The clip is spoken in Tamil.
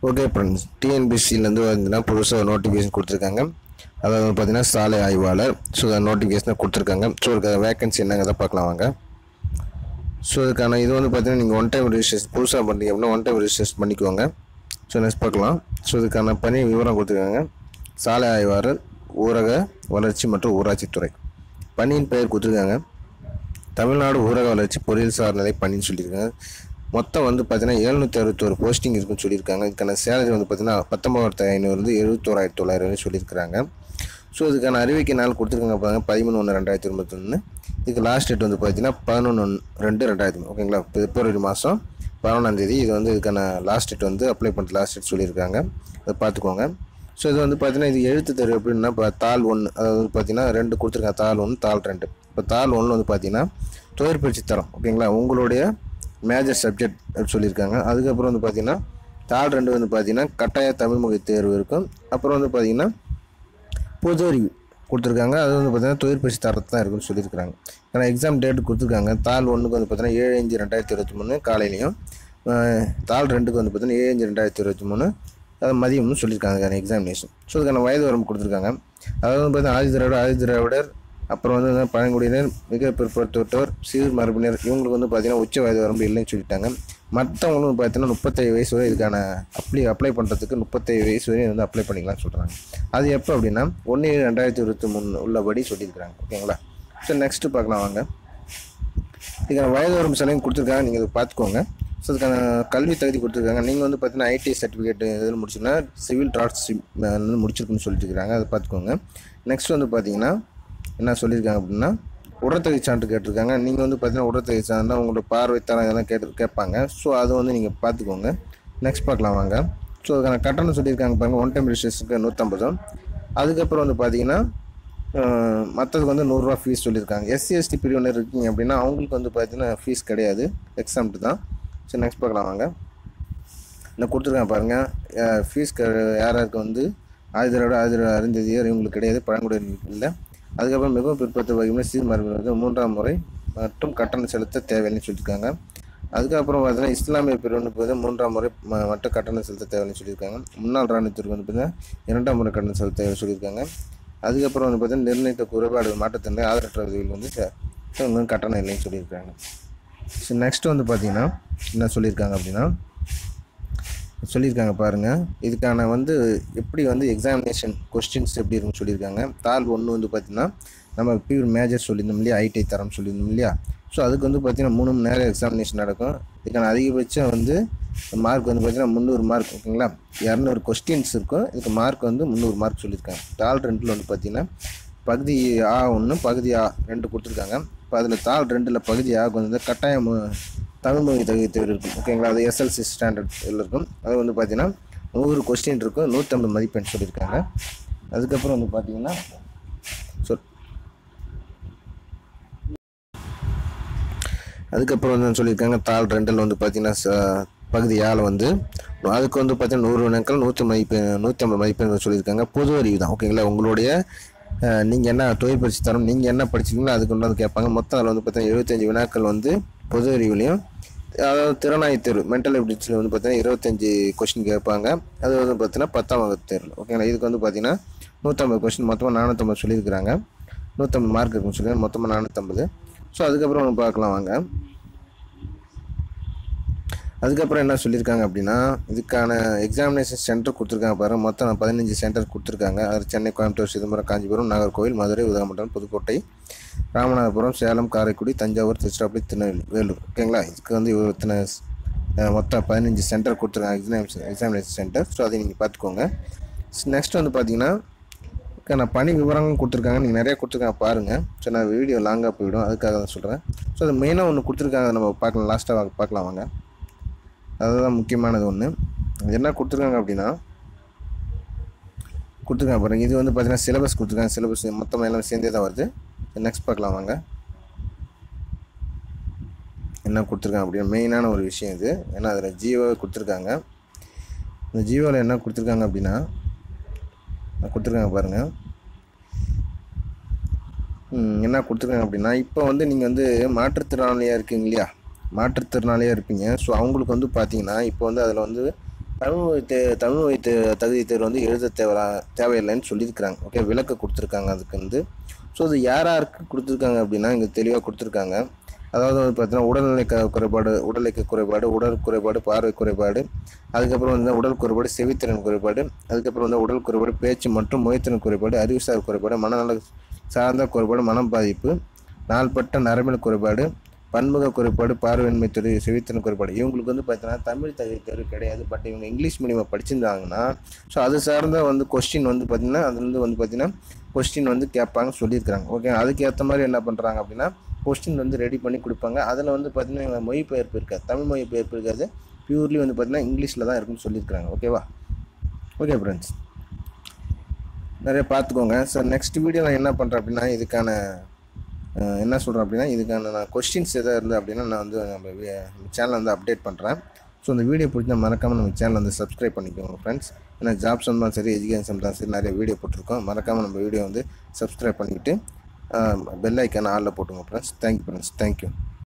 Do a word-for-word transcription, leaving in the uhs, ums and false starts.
ஓகே ஃப்ரெண்ட்ஸ், டிஎன்பிஎஸ்சிலேருந்து வந்து புதுசாக ஒரு நோட்டிஃபிகேஷன் கொடுத்துருக்காங்க. அதாவது வந்து பார்த்தீங்கன்னா சாலை ஆய்வாளர். ஸோ அந்த நோட்டிஃபிகேஷனை கொடுத்துருக்காங்க. ஸோ அதுக்கு வேகன்சி என்னங்கிறத பார்க்கலாம் வாங்க. ஸோ அதுக்கான இது வந்து பார்த்தீங்கன்னா நீங்கள் ஒன் டைம் ரிஜிஸ்ட்ரேஷன் புதுசாக பண்ணுறீங்க அப்படின்னா ஒன் டைம் ரிஜிஸ்ட்ரேஷன் பண்ணிக்குவாங்க. ஸோ நெக்ஸ்ட் பார்க்கலாம். ஸோ இதுக்கான பணி விவரம் கொடுத்துருக்காங்க. சாலை ஆய்வாளர், ஊரக வளர்ச்சி மற்றும் ஊராட்சித்துறை. பணியின் பெயர் கொடுத்துருக்காங்க. தமிழ்நாடு ஊரக வளர்ச்சி பொறியியல் சார் நிலை பணின்னு சொல்லியிருக்காங்க. மொத்தம் வந்து பார்த்தீங்கன்னா எழுநூற்றி அறுபத்தோரு போஸ்டிங் இருக்குன்னு சொல்லியிருக்காங்க. இதுக்கான சேலரி வந்து பார்த்தீங்கன்னா பத்தொம்பதாயிரத்து ஐநூறுலேருந்து எழுபத்தோராயிரத்தி தொள்ளாயிரம் சொல்லியிருக்கிறாங்க. ஸோ இதுக்கான அறிவிக்கை நாள் கொடுத்துருக்காங்க பாருங்க, பதிமூணு ஒன்று ரெண்டாயிரத்தி இருபத்தொன்று. இதுக்கு லாஸ்ட் டேட் வந்து பார்த்தீங்கன்னா பதினொன்று ஒன்று ரெண்டு ரெண்டாயிரத்தி ஓகேங்களா, பிப்ரவரி மாதம் பதினொன்றாந்தேதி. இது வந்து இதுக்கான லாஸ்ட் டேட் வந்து அப்ளை பண்ணுற லாஸ்ட் டேட் சொல்லியிருக்காங்க. அதை பார்த்துக்கோங்க. ஸோ இது வந்து பார்த்தீங்கன்னா இது எழுத்து தேர்வு எப்படின்னா இப்போ தாள் ஒன்று, அதாவது வந்து பார்த்தீங்கன்னா ரெண்டு கொடுத்துருக்காங்க, தாள் ஒன்று தாள் ரெண்டு. இப்போ தாள் ஒன்று வந்து பார்த்தீங்கன்னா தொழிற்பயிற்சி தரம் ஓகேங்களா, உங்களுடைய மேஜர் சப்ஜெக்ட் சொல்லியிருக்காங்க. அதுக்கப்புறம் வந்து பார்த்தீங்கன்னா தாள் ரெண்டு வந்து பார்த்தீங்கன்னா கட்டாய தமிழ் மொழி தேர்வு இருக்கும். அப்புறம் வந்து பார்த்தீங்கன்னா பொது அறிவு கொடுத்துருக்காங்க. அது வந்து பார்த்தீங்கன்னா தொழிற்பயிற்சி தரத்து தான் இருக்குன்னு சொல்லியிருக்காங்க. ஏன்னா எக்ஸாம் டேட் கொடுத்துருக்காங்க. தாள் ஒன்றுக்கு வந்து பார்த்தீங்கன்னா ஏழு அஞ்சு ரெண்டாயிரத்தி இருபத்தி மூணு காலையிலையும், தாள் ரெண்டுக்கு வந்து பார்த்தீங்கன்னா ஏழு அஞ்சு ரெண்டாயிரத்தி இருபத்தி மூணு அது மதியம்னு சொல்லியிருக்காங்க எக்ஸாமினேஷன். ஸோ அதுக்கான வயது வரம்பு கொடுத்துருக்காங்க. அதாவது வந்து பார்த்தீங்கன்னா ஆதி திராவிடர், ஆதி திராவிடர், அப்புறம் வந்து பழங்குடியினர், மிக பிற்படுத்தப்பட்டோர், சிறு மரபினர், இவங்களுக்கு வந்து பார்த்தீங்கன்னா உச்ச வயது வரம்பு இல்லைன்னு சொல்லிட்டாங்க. மற்றவங்களும் வந்து பார்த்தீங்கன்னா முப்பத்தேழு வயசு வரை இதுக்கான அப்ளை அப்ளை பண்ணுறதுக்கு முப்பத்தேழு வயசு வரை வந்து அப்ளை பண்ணிக்கலாம்னு சொல்கிறாங்க. அது எப்போ அப்படின்னா ஒன்று ஏழு ரெண்டாயிரத்தி இருபத்தி மூணு உள்ளபடி சொல்லியிருக்கிறாங்க. ஓகேங்களா. ஸோ நெக்ஸ்ட்டு பார்க்கலாம் வாங்க. இதுக்கான வயது வரம்பு செலவு கொடுத்துருக்காங்க, நீங்கள் இதை பார்த்துக்கோங்க. ஸோ அதுக்கான கல்வி தகுதி கொடுத்துருக்காங்க. நீங்கள் வந்து பார்த்தீங்கன்னா ஐடி சர்டிஃபிகேட் இதில் முடிச்சுன்னா சிவில் ட்ராட்ஸ் வந்து முடிச்சிருக்குன்னு சொல்லிட்டு இருக்கிறாங்க, அதை பார்த்துக்கோங்க. நெக்ஸ்ட் வந்து பார்த்தீங்கன்னா என்ன சொல்லியிருக்காங்க அப்படின்னா உடற்தகுதி சான்று கேட்டிருக்காங்க. நீங்கள் வந்து பார்த்தீங்கன்னா உடற்தகுதி சான்றினா உங்களோட பார்வை தரம் இதெல்லாம் கேட்டு கேட்பாங்க. ஸோ அதை வந்து நீங்கள் பார்த்துக்கோங்க. நெக்ஸ்ட் பார்க்கலாம் வாங்க. ஸோ அதுக்கான கட்டணம் சொல்லியிருக்காங்க பாருங்கள், ஒன் டைம் ரிஜிஸ்ட்ரேஷனுக்கு நூற்றம்பதும். அதுக்கப்புறம் வந்து பார்த்தீங்கன்னா மற்றதுக்கு வந்து நூறுரூவா ஃபீஸ் சொல்லியிருக்காங்க. எஸ்சி எஸ்டி பிரிவினர் இருக்கீங்க அப்படின்னா அவங்களுக்கு வந்து பார்த்தீங்கன்னா ஃபீஸ் கிடையாது, எக்ஸாம்ட்டு தான். ஸோ நெக்ஸ்ட் பார்க்கலாம் வாங்க. இன்னும் கொடுத்துருக்காங்க பாருங்கள், ஃபீஸ் க யாராருக்கு வந்து ஆயுதரோட ஆயுத அறிந்ததியர் இவங்களுக்கு கிடையாது, பழங்குடியினர் இல்லை. அதுக்கப்புறம் மிகவும் பிற்படுத்த வகையில் சீர் மரபினருக்கு மூன்றாம் முறை மற்றும் கட்டணம் செலுத்த தேவைன்னு சொல்லியிருக்காங்க. அதுக்கப்புறம் பார்த்தீங்கன்னா இஸ்லாமிய பிரிவினருக்கு வந்து மூன்றாம் முறை மட்டும் கட்டணம் செலுத்த தேவைன்னு சொல்லியிருக்காங்க. முன்னாள் இராணுவத்திற்கு வந்து பார்த்தீங்கன்னா இரண்டாம் முறை கட்டணம் செலுத்த தேவைன்னு சொல்லியிருக்காங்க. அதுக்கப்புறம் வந்து பார்த்தீங்கன்னா நிர்ணயித்த குறைபாடு மாற்றத்தினை ஆதரவற்றவர்கள் வந்து கட்டணம் இல்லைன்னு சொல்லியிருக்காங்க. ஸோ நெக்ஸ்ட் வந்து பார்த்தீங்கன்னா என்ன சொல்லியிருக்காங்க அப்படின்னா சொல்லியிருக்காங்க பாருங்கள், இதுக்கான வந்து எப்படி வந்து எக்ஸாமினேஷன் கொஸ்டின்ஸ் எப்படி இருக்குன்னு சொல்லியிருக்காங்க. தாள் ஒன்று வந்து பார்த்திங்கன்னா நம்ம பியூர் மேஜர் சொல்லியிருந்தோம் இல்லையா, ஐடி தரம் சொல்லியிருந்தோம் இல்லையா. ஸோ அதுக்கு வந்து பார்த்திங்கன்னா மூணு மணி நேரம் எக்ஸாமினேஷன் நடக்கும். இதுக்கான அதிகபட்சம் வந்து மார்க் வந்து பார்த்திங்கன்னா முந்நூறு மார்க் ஓகேங்களா. இரநூறு கொஸ்டின்ஸ் இருக்கும், இதுக்கு மார்க் வந்து முந்நூறு மார்க் சொல்லியிருக்காங்க. தாள் ரெண்டில் வந்து பார்த்திங்கன்னா பகுதி ஆ ஒன்று பகுதி ஆ ரெண்டு கொடுத்துருக்காங்க. இப்போ அதில் தாள் ரெண்டில் பகுதி ஆக்கு வந்து கட்டாயம் தமிழ் மொழி தகுதி தேர்வு இருக்கும் ஓகேங்களா. அது எஸ்எல்சி ஸ்டாண்டர்ட் இதில் இருக்கும். அது வந்து பார்த்தீங்கன்னா நூறு கொஸ்டின் இருக்கும், நூற்றம்பது மதிப்பெண் சொல்லியிருக்காங்க. அதுக்கப்புறம் வந்து பார்த்தீங்கன்னா சொல் அதுக்கப்புறம் வந்து சொல்லியிருக்காங்க தாள் ரெண்டில் வந்து பார்த்தீங்கன்னா பகுதி ஆள் வந்து அதுக்கு வந்து பார்த்தீங்கன்னா நூறு வினாக்கள் நூற்றி மதிப்பெண் நூற்றி ஐம்பது மதிப்பெண்கள் சொல்லியிருக்காங்க. பொது அறிவு தான் ஓகேங்களா. உங்களுடைய நீங்கள் என்ன தொழிற்பயிற்சி தரம், நீங்கள் என்ன படிச்சிங்களோ அதுக்கு ஒன்று கேட்பாங்க. மொத்தம் அதில் வந்து பார்த்தீங்கன்னா எழுபத்தஞ்சு வினாக்கள் வந்து பொது அறிவுலையும், அதாவது திறனாய் தேர்வு மென்டல் எபிலிட்டிஸில் வந்து பார்த்தீங்கன்னா இருபத்தஞ்சி கொஸ்டின் கேட்பாங்க. அது வந்து பார்த்தீங்கன்னா பத்தாம் வகுப்பு தேர்வு ஓகேங்களா. இதுக்கு வந்து பார்த்தீங்கன்னா நூற்றம்பது கொஸ்டின் மொத்தமாக நானூற்றம்பது சொல்லியிருக்கிறாங்க. நூற்றம்பது மார்க் இருக்குன்னு சொல்லி மொத்தமாக நானூற்றம்பது. ஸோ அதுக்கப்புறம் ஒன்று பார்க்கலாம் வாங்க. அதுக்கப்புறம் என்ன சொல்லியிருக்காங்க அப்படின்னா இதுக்கான எக்ஸாமினேஷன் சென்டர் கொடுத்துருக்காங்க பாருங்கள். மொத்தம் பதினஞ்சு சென்டர் கொடுத்துருக்காங்க. அது சென்னை, கோயம்புத்தூர், சிதம்பரம், காஞ்சிபுரம், நாகர்கோவில், மதுரை, உதகமண்டலம், புதுக்கோட்டை, ராமநாதபுரம், சேலம், காரைக்குடி, தஞ்சாவூர், திருச்சிராப்பள்ளி, திருநெல்வேலி, வேலூர் ஓகேங்களா. இதுக்கு வந்து இத்தனை மொத்தம் பதினஞ்சு சென்டர் கொடுத்துருக்காங்க எக்ஸாமினேஷன் எக்ஸாமினேஷன் சென்டர். ஸோ அதை நீங்கள் பார்த்துக்கோங்க. நெக்ஸ்ட் வந்து பார்த்தீங்கன்னா நான் பணி விவரங்களும் கொடுத்துருக்காங்க, நீங்கள் நிறையா கொடுத்துருக்காங்க பாருங்கள். ஸோ நான் வீடியோ லாங்காக போய்விடும், அதுக்காக தான் சொல்கிறேன். ஸோ அது மெயினாக ஒன்று கொடுத்துருக்காங்க, நம்ம பார்க்கலாம், லாஸ்ட்டாக பார்க்கலாம் வாங்க. அதுதான் முக்கியமானது ஒன்று. என்ன கொடுத்துருக்காங்க அப்படின்னா கொடுத்துருக்காங்க பாருங்கள். இது வந்து பார்த்தீங்கன்னா சிலபஸ் கொடுத்துருக்காங்க. சிலபஸ் மொத்தமாக எல்லாம் சேர்ந்தே தான் வருது. நெக்ஸ்ட் பார்க்கலாம் வாங்க. என்ன கொடுத்துருக்காங்க அப்படின்னா மெயினான ஒரு விஷயம் இது. ஏன்னா அதில் ஜியோ கொடுத்துருக்காங்க. இந்த ஜியோவில் என்ன கொடுத்துருக்காங்க அப்படின்னா கொடுத்துருக்காங்க பாருங்கள். என்ன கொடுத்துருக்காங்க அப்படின்னா இப்போ வந்து நீங்கள் வந்து மாற்றுத்திறனாளியாக இருக்கீங்க இல்லையா, மாற்றுத்திறனாளியாக இருப்பீங்க. ஸோ அவங்களுக்கு வந்து பார்த்தீங்கன்னா இப்போ வந்து அதில் வந்து தமிழ் மொழி தே தமிழ் மொழி தே தகுதி தேர்வு வந்து எழுத தேவை தேவையில்லைன்னு சொல்லியிருக்கிறாங்க. ஓகே, விளக்க கொடுத்துருக்காங்க அதுக்கு வந்து. ஸோ அது யார் யாருக்கு கொடுத்துருக்காங்க அப்படின்னா இங்கே தெளிவாக கொடுத்துருக்காங்க. அதாவது வந்து பார்த்தீங்கன்னா உடல்நிலை க குறைபாடு உடல்நல குறைபாடு உடல் குறைபாடு பார்வை குறைபாடு, அதுக்கப்புறம் வந்து உடல் குறைபாடு செவித்திறன் குறைபாடு, அதுக்கப்புறம் வந்து உடல் குறைபாடு பேச்சு மற்றும் மொழித்திறன் குறைபாடு, அறிவுசார் குறைபாடு, மனநல சார்ந்த குறைபாடு, மனம் பாதிப்பு, நாள்பட்ட நரம்பியல் குறைபாடு, பன்முக குறைபாடு, பார்வையின்மை துறை, செவித்திறன் குறைபாடு. இவங்களுக்கு வந்து பார்த்தீங்கன்னா தமிழ் தகுதி தேர்வு கிடையாது. பட் இவங்க இங்கிலீஷ் மீடியம் படிச்சிருந்தாங்கன்னா ஸோ அது சார்ந்த வந்து கொஸ்டின் வந்து பார்த்தீங்கன்னா அதுலேருந்து வந்து பார்த்தீங்கன்னா கொஸ்டின் வந்து கேட்பாங்கன்னு சொல்லியிருக்காங்க. ஓகே, அதுக்கு ஏற்ற மாதிரி என்ன பண்ணுறாங்க அப்படின்னா கொஸ்டின் வந்து ரெடி பண்ணி கொடுப்பாங்க. அதில் வந்து பார்த்தீங்கன்னா மொழிபெயர்ப்பு இருக்காது, தமிழ் மொழிபெயர்ப்பு இருக்காது, பியூர்லி வந்து பார்த்தீங்கன்னா இங்கிலீஷில் தான் இருக்குன்னு சொல்லியிருக்காங்க. ஓகேவா? ஓகே ஃப்ரெண்ட்ஸ், நிறைய பார்த்துக்கோங்க. சார் நெக்ஸ்ட் வீடியோ நான் என்ன பண்ணுறேன் அப்படின்னா இதுக்கான என்ன சொல்கிறேன் அப்படின்னா இதுக்கான நான் கொஸ்டின்ஸ் எதாவது இருந்தது அப்படின்னா நான் வந்து நம்ம சேனலை வந்து அப்டேட் பண்ணுறேன். ஸோ இந்த வீடியோ பிடிச்சா மறக்காமல் நம்ம சேனல் வந்து சப்ஸ்கிரைப் பண்ணிக்கோங்க ஃப்ரெண்ட்ஸ். ஏன்னா ஜாப்ஸ் இருந்தாலும் சரி, எஜுகேஷன் தான் சரி, நிறைய வீடியோ போட்டிருக்கோம். மறக்காமல் நம்ம வீடியோ வந்து சப்ஸ்கிரைப் பண்ணிக்கிட்டு பெல் ஐக்கான ஆளில் போட்டுங்க ஃப்ரெண்ட்ஸ். Thank you friends, thank you.